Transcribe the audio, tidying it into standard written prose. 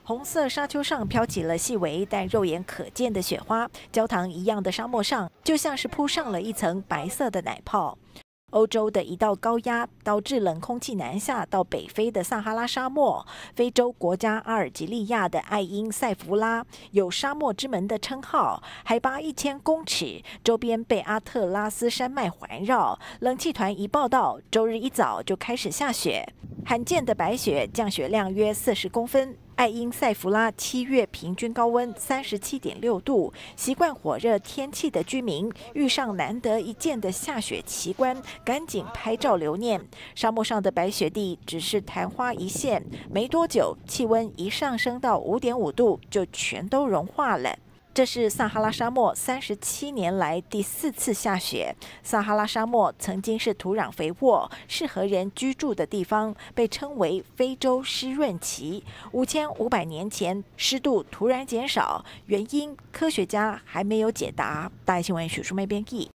红色沙丘上飘起了细微但肉眼可见的雪花，焦糖一样的沙漠上就像是铺上了一层白色的奶泡。欧洲的一道高压导致冷空气南下到北非的撒哈拉沙漠，非洲国家阿尔及利亚的爱因塞福拉有沙漠之门的称号，海拔1000公尺，周边被阿特拉斯山脉环绕。冷气团一报道，周日一早就开始下雪，罕见的白雪，降雪量约40公分。爱因塞福拉7月平均高温37.6度，习惯火热天气的居民遇上难得一见的下雪奇观，赶紧拍照留念。沙漠上的白雪地只是昙花一现，没多久，气温一上升到5.5度，就全都融化了。这是撒哈拉沙漠37年来第4次下雪。撒哈拉沙漠曾经是土壤肥沃、适合人居住的地方，被称为非洲湿润期。5500年前，湿度突然减少，原因科学家还没有解答。大爱新闻许淑梅编译。